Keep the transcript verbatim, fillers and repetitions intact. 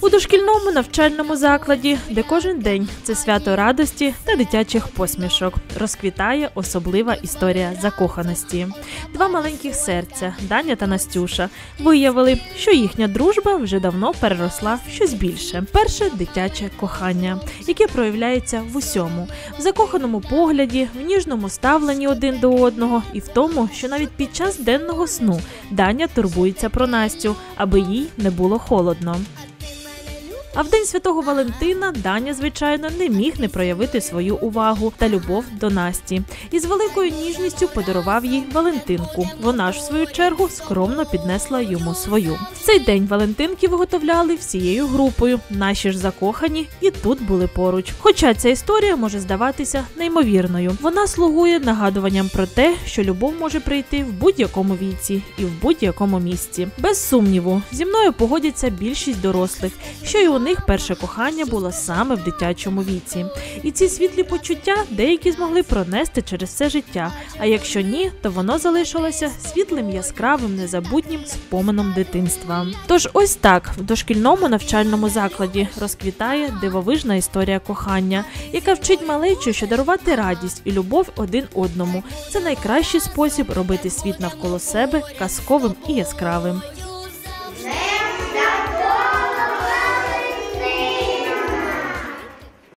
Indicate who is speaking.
Speaker 1: У дошкільному навчальному закладі, де кожен день – це свято радості та дитячих посмішок, розквітає особлива історія закоханості. Два маленьких серця, Даня та Настюша, виявили, що їхня дружба вже давно переросла в щось більше. Перше – дитяче кохання, яке проявляється в усьому – в закоханому погляді, в ніжному ставленні один до одного і в тому, що навіть під час денного сну Даня турбується про Настю, аби їй не було холодно. А в День Святого Валентина Даня, звичайно, не міг не проявити свою увагу та любов до Насті. І з великою ніжністю подарував їй Валентинку. Вона ж, в свою чергу, скромно піднесла йому свою. В цей день Валентинки виготовляли всією групою. Наші ж закохані і тут були поруч. Хоча ця історія може здаватися неймовірною. Вона слугує нагадуванням про те, що любов може прийти в будь-якому віці і в будь-якому місці. Без сумніву, зі мною погодяться більшість дорослих, що і у У них перше кохання було саме в дитячому віці. І ці світлі почуття деякі змогли пронести через все життя, а якщо ні, то воно залишилося світлим, яскравим, незабутнім споменом дитинства. Тож ось так, в дошкільному навчальному закладі розквітає дивовижна історія кохання, яка вчить малечу, що дарувати радість і любов один одному – це найкращий спосіб робити світ навколо себе казковим і яскравим.